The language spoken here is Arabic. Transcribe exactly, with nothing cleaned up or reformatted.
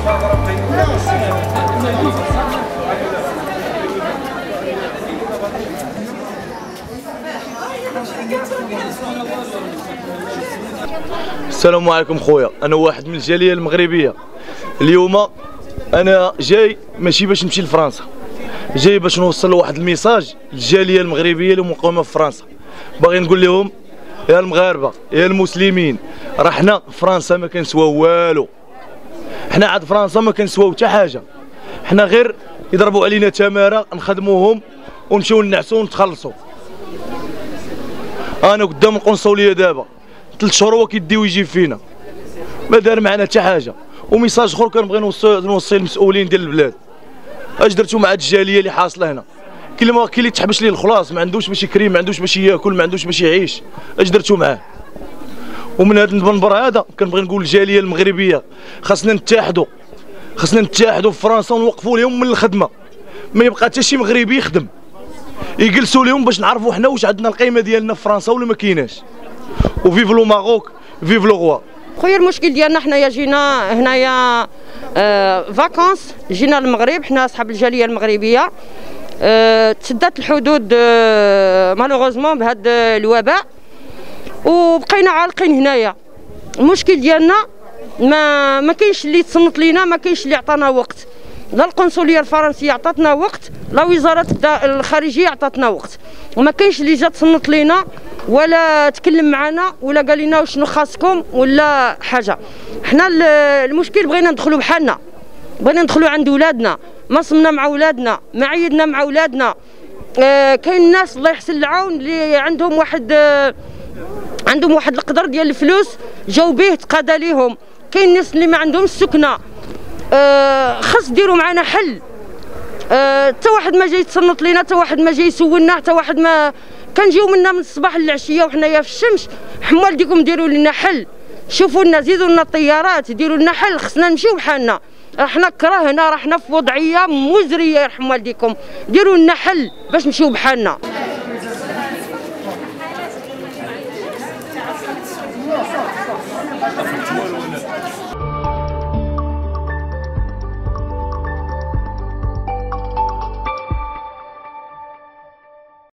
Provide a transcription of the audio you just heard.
السلام عليكم خويا، انا واحد من الجاليه المغربيه. اليوم انا جاي ماشي باش نمشي لفرنسا، جاي باش نوصل واحد الميساج للجاليه المغربيه اللي مقيمه في فرنسا. باغي نقول لهم يا المغاربه يا المسلمين، راه حنا فرنسا ما كنسواو والو، حنا عاد فرنسا ما كنسواو حتى حاجه، حنا غير يضربوا علينا تماره نخدموهم ونمشيو نعسو ونتخلصوا. انا قدام القنصليه دابا ثلاث شهور هو كيديو يجي فينا، ما دار معنا حتى حاجه. وميساج اخر كنبغي نوصل نوصل للمسؤولين ديال البلاد، اش درتو مع هاد الجاليه اللي حاصله هنا؟ كاين اللي كاين اللي تحبش ليه الخلاص، ما عندوش باش يكري، ما عندوش باش ياكل، ما عندوش باش يعيش، اش درتو معاه؟ ومن هذا المنبر هذا كنبغي نقول للجاليه المغربيه خاصنا نتحدوا، خاصنا نتحدوا في فرنسا ونوقفوا لهم من الخدمه، ما يبقى حتى شي مغربي يخدم، يجلسوا لهم باش نعرفوا حنا واش عندنا القيمه ديالنا في فرنسا ولا ما كايناش. وفيف لو ماروك فيف لو غوا. خويا المشكل ديالنا حنايا جينا هنايا آه فاكونس، جينا للمغرب، حنا اصحاب الجاليه المغربيه. آه تسدات الحدود آه مالوغوزمون بهذا الوباء وبقينا عالقين هنايا. المشكل ديالنا ما ما كاينش اللي تصنت لينا، ما كاينش اللي عطانا وقت، لا القنصليه الفرنسيه عطاتنا وقت، لا وزاره الخارجيه عطاتنا وقت، وما كاينش اللي جا تصنت لينا ولا تكلم معنا ولا قال لنا وشنو خاصكم ولا حاجه. حنا المشكل بغينا ندخلوا بحالنا، بغينا ندخلوا عند ولادنا، ما صمنا مع ولادنا، ما عيدنا مع ولادنا. آه كاين الناس الله يحسن العون اللي عندهم واحد آه عندهم واحد القدر ديال الفلوس جاو به تقادا ليهم، كاين الناس اللي ما عندهمش سكنه. آه خاص ديروا معنا حل. حتى آه واحد ما جاي يتصنت لينا، حتى واحد ما جاي يسولنا، حتى واحد ما كنجيو منا من الصباح للعشيه وحنايا في الشمس. حمال ديكم ديروا لنا حل، شوفوا لنا زيدوا لنا الطيارات، ديروا لنا حل، خصنا نمشيو بحالنا، راه حنا كرهنا، راه حنا في وضعيه مزريه، يرحم والديكم، ديروا لنا حل باش نمشيو بحالنا.